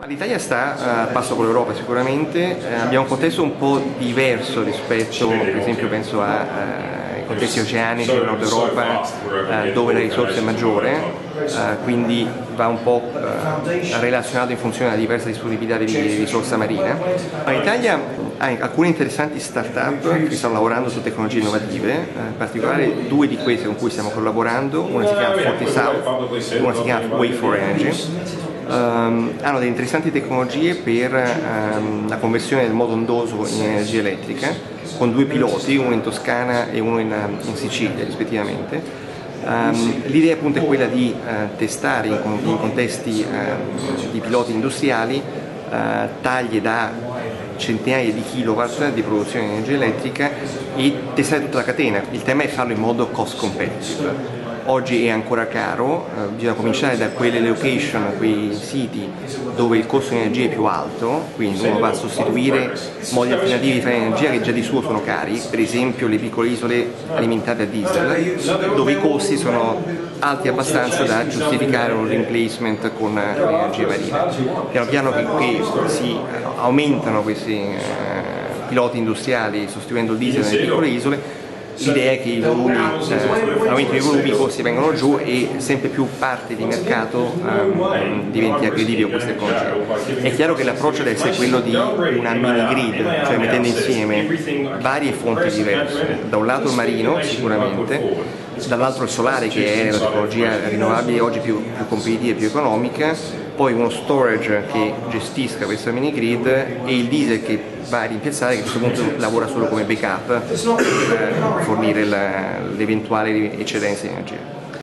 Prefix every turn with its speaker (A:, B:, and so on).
A: L'Italia sta a passo con l'Europa sicuramente, abbiamo un contesto un po' diverso rispetto, per esempio penso ai contesti oceanici del nord Europa dove la risorsa è maggiore, quindi va un po' relazionato in funzione della diversa disponibilità di risorsa marina. L'Italia ha alcune interessanti start-up che stanno lavorando su tecnologie innovative, in particolare due di queste con cui stiamo collaborando, una si chiama FortiSouth e una si chiama Way4Energy. Hanno delle interessanti tecnologie per la conversione del moto ondoso in energia elettrica, con due piloti, uno in Toscana e uno in Sicilia rispettivamente. L'idea appunto è quella di testare in contesti di piloti industriali taglie da centinaia di kilowatt di produzione di energia elettrica e testare tutta la catena. Il tema è farlo in modo cost competitive. Oggi è ancora caro, bisogna cominciare da quelle location, quei siti dove il costo di energia è più alto, quindi uno va a sostituire modi alternativi di fare energia che già di suo sono cari, per esempio le piccole isole alimentate a diesel, dove i costi sono alti abbastanza da giustificare un replacement con l'energia marina. Piano piano che si aumentano questi piloti industriali sostituendo il diesel nelle piccole isole, l'idea è che i volumi, l'aumento dei volumi, i costi vengano giù e sempre più parte di mercato diventi aggredibile a queste tecnologie. È chiaro che l'approccio deve essere quello di una mini grid, cioè mettendo insieme varie fonti diverse, da un lato il marino sicuramente, dall'altro il solare che è la tecnologia rinnovabile oggi più competitiva e più economica, poi uno storage che gestisca questa mini grid e il diesel che va a rimpiazzare, che a questo punto lavora solo come backup per fornire l'eventuale eccedenza di energia.